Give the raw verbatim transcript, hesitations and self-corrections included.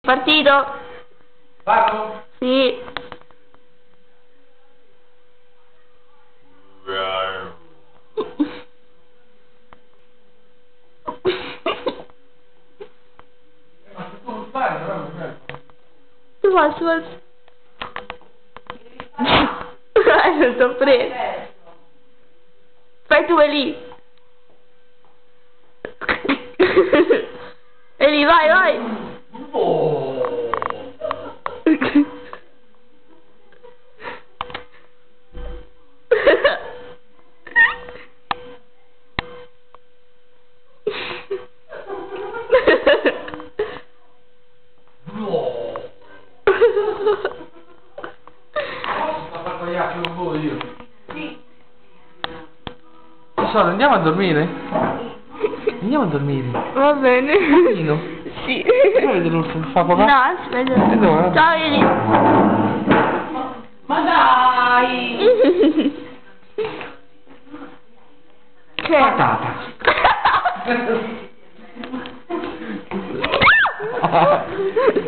Partito? Vado? Sì. Tu fai su... Eh, non t'ho preso. Fai tu Eli. Eli, vai, vai. Oh. Io. Sì. Tesoro, andiamo a dormire? Andiamo a dormire. Va bene. Pochino. Sì. Avete l'orso fa papà? No, aspetta. E dove? Ciao Eli. Ma dai! Che? Patata.